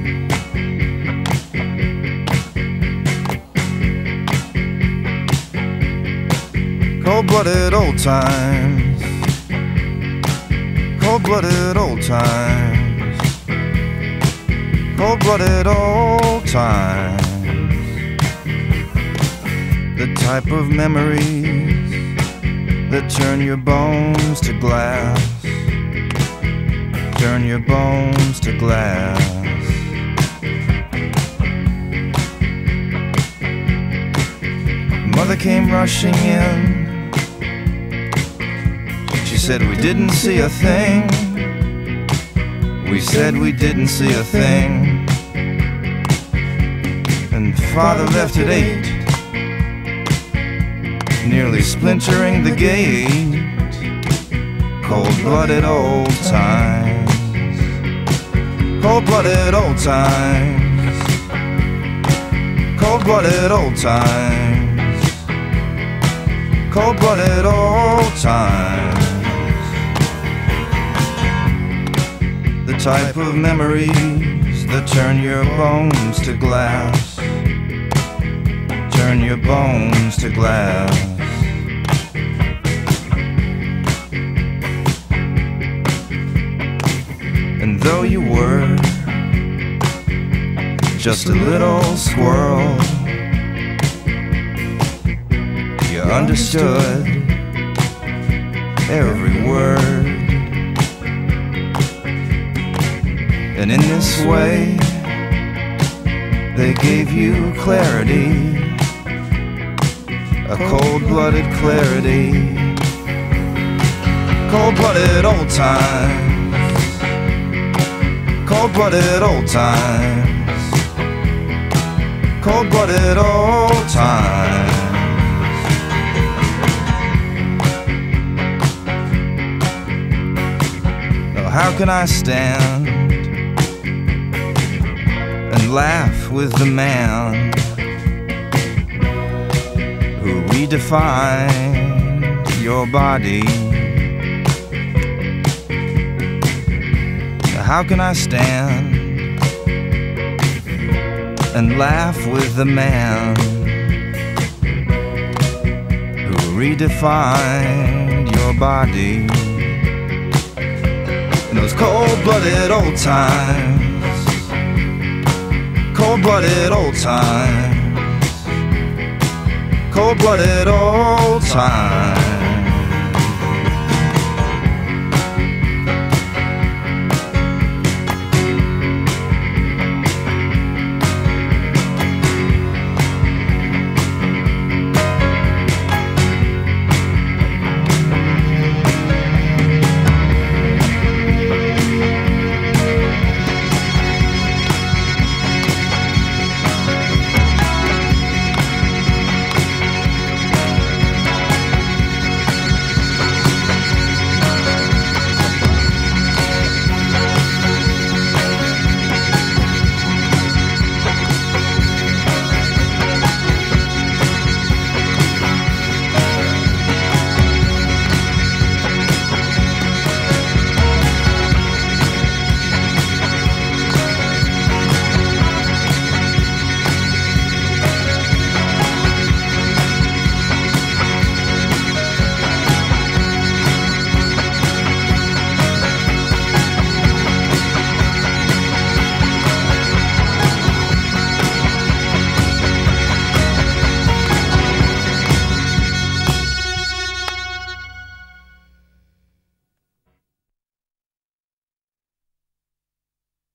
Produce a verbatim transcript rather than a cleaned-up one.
Cold-blooded old times, cold-blooded old times, cold-blooded old times. The type of memories that turn your bones to glass, turn your bones to glass. Mother came rushing in. She said we didn't see a thing. We said we didn't see a thing. And Father left at eight, nearly splintering the gate. Cold-blooded old times, cold-blooded old times, cold-blooded old times, cold-blooded old times. The type of memories that turn your bones to glass, turn your bones to glass. And though you were just a little squirrel, you understood every word. And in this way, they gave you clarity, a cold-blooded clarity. Cold-blooded old times, cold-blooded old times, cold-blooded old times. Oh, how can I stand and laugh with the man who redefined your body? How can I stand and laugh with the man who redefined your body? In those cold-blooded old times, cold-blooded old times, cold-blooded old times.